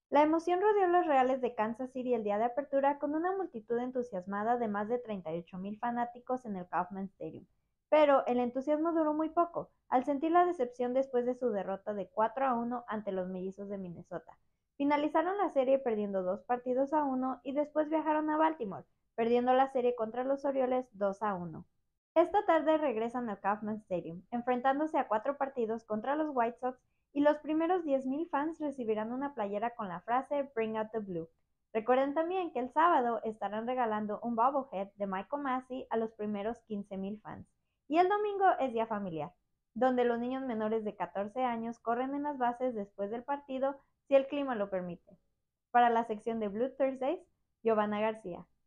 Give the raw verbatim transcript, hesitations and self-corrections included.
La emoción rodeó los Reales de Kansas City el día de apertura con una multitud entusiasmada de más de treinta y ocho mil fanáticos en el Kauffman Stadium. Pero el entusiasmo duró muy poco, al sentir la decepción después de su derrota de cuatro a uno ante los Mellizos de Minnesota. Finalizaron la serie perdiendo dos partidos a uno y después viajaron a Baltimore, perdiendo la serie contra los Orioles dos a uno. Esta tarde regresan al Kauffman Stadium, enfrentándose a cuatro partidos contra los White Sox y los primeros diez mil fans recibirán una playera con la frase Bring Out the Blue. Recuerden también que el sábado estarán regalando un bobblehead de Michael Massey a los primeros quince mil fans. Y el domingo es día familiar, donde los niños menores de catorce años corren en las bases después del partido si el clima lo permite. Para la sección de Blue Thursdays, Giovanna García.